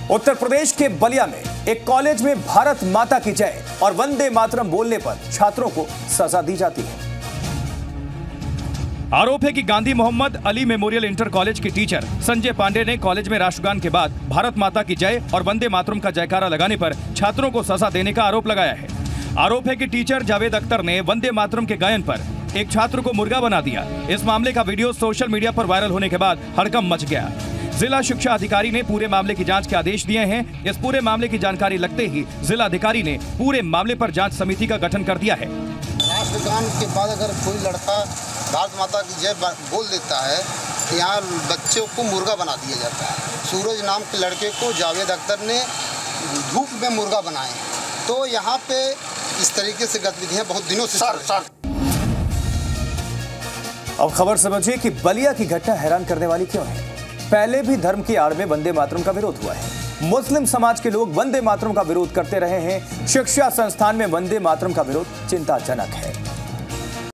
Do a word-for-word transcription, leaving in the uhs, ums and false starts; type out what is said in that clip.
उत्तर प्रदेश के बलिया में एक कॉलेज में भारत माता की जय और वंदे मातरम बोलने पर छात्रों को सजा दी जाती है। आरोप है कि Gandhi Mohammad Ali memorial inter college के टीचर संजय पांडे ने कॉलेज में राष्ट्रगान के बाद भारत माता की जय और वंदे मातरम का जयकारा लगाने पर छात्रों को सजा देने का आरोप लगाया है। आरोप है कि टीचर जावेद अख्तर ने वंदे मातरम के गायन पर एक छात्र को मुर्गा बना दिया। इस मामले का वीडियो सोशल मीडिया पर वायरल होने के बाद हड़कंप मच गया। जिला शिक्षा अधिकारी ने पूरे मामले की जांच के आदेश दिए हैं। इस पूरे मामले की जानकारी लगते ही जिला अधिकारी ने पूरे मामले पर जांच समिति का गठन कर दिया है। राष्ट्रगान के बाद अगर कोई लड़का भारत माता की जय बोल देता है तो यहाँ बच्चों को मुर्गा बना दिया जाता है। सूरज नाम के लड़के को जावेद अख्तर ने धूप में मुर्गा बनाए। तो यहाँ पे इस तरीके से गतिविधियाँ बहुत दिनों से सर, सर। अब खबर समझिए कि बलिया की घटना हैरान करने वाली क्यों है। पहले भी धर्म की आड़ में वंदे मातरम का विरोध हुआ है। मुस्लिम समाज के लोग वंदे मातरम का विरोध करते रहे हैं। शिक्षा संस्थान में वंदे मातरम का विरोध चिंताजनक है।